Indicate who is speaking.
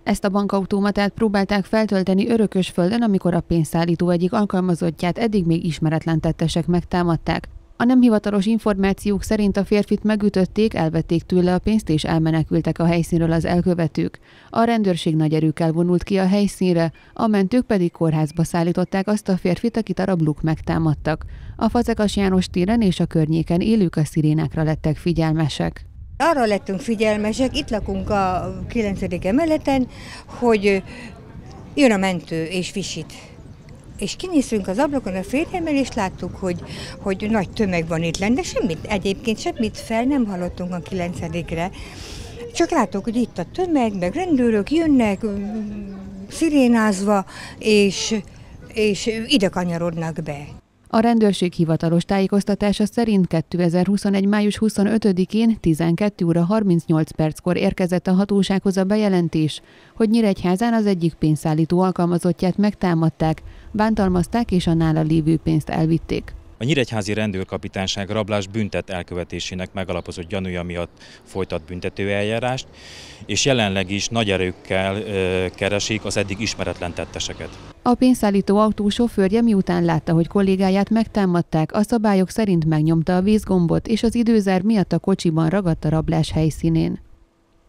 Speaker 1: Ezt a bankautomatát próbálták feltölteni Örökösföldön, amikor a pénzszállító egyik alkalmazottját eddig még ismeretlen tettesek megtámadták. A nem hivatalos információk szerint a férfit megütötték, elvették tőle a pénzt és elmenekültek a helyszínről az elkövetők. A rendőrség nagy erőkkel vonult ki a helyszínre, a mentők pedig kórházba szállították azt a férfit, akit a rablók megtámadtak. A Fazekas János téren és a környéken élők a szirénákra lettek figyelmesek.
Speaker 2: Arra lettünk figyelmesek, itt lakunk a 9. emeleten, hogy jön a mentő és visít. És kinéztünk az ablakon a férjemmel, és láttuk, hogy nagy tömeg van itt lenne, de egyébként semmit fel nem hallottunk a 9-re. Csak láttuk, hogy itt a tömeg, meg rendőrök jönnek, szirénázva, és ide kanyarodnak be.
Speaker 1: A rendőrség hivatalos tájékoztatása szerint 2021. május 25-én 12 óra 38 perckor érkezett a hatósághoz a bejelentés, hogy Nyíregyházán az egyik pénzszállító alkalmazottját megtámadták, bántalmazták és a nála lévő pénzt elvitték.
Speaker 3: A nyíregyházi rendőrkapitányság rablás büntet elkövetésének megalapozott gyanúja miatt folytat büntetőeljárást, és jelenleg is nagy erőkkel keresik az eddig ismeretlen tetteseket.
Speaker 1: A pénzszállító autó sofőrje miután látta, hogy kollégáját megtámadták, a szabályok szerint megnyomta a vészgombot, és az időzár miatt a kocsiban ragadt a rablás helyszínén.